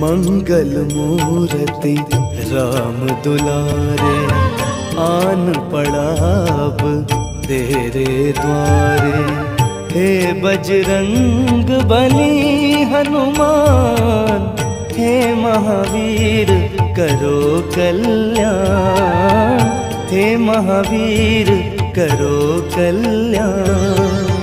मंगल मूर्ति राम दुलारे, आन पड़ा अब तेरे द्वारे। हे बजरंग बली हनुमान, हे महावीर करो कल्याण, हे महावीर करो कल्याण।